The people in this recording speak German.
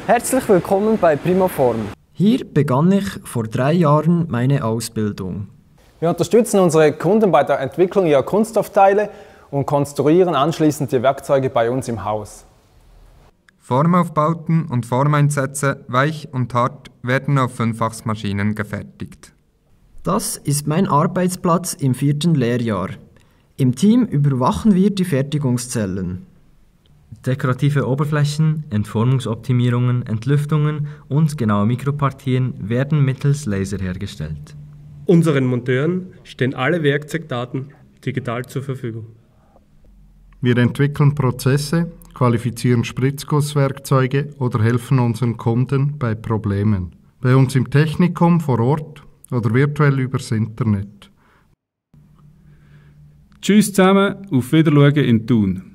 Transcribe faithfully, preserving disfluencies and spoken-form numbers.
Herzlich willkommen bei Primoform. Hier begann ich vor drei Jahren meine Ausbildung. Wir unterstützen unsere Kunden bei der Entwicklung ihrer Kunststoffteile und konstruieren anschließend die Werkzeuge bei uns im Haus. Formaufbauten und Formeinsätze, weich und hart, werden auf Fünffachsmaschinen gefertigt. Das ist mein Arbeitsplatz im vierten Lehrjahr. Im Team überwachen wir die Fertigungszellen. Dekorative Oberflächen, Entformungsoptimierungen, Entlüftungen und genaue Mikropartien werden mittels Laser hergestellt. Unseren Monteuren stehen alle Werkzeugdaten digital zur Verfügung. Wir entwickeln Prozesse, qualifizieren Spritzgusswerkzeuge oder helfen unseren Kunden bei Problemen. Bei uns im Technikum vor Ort oder virtuell übers Internet. Tschüss zusammen, auf Wiedersehen in Thun.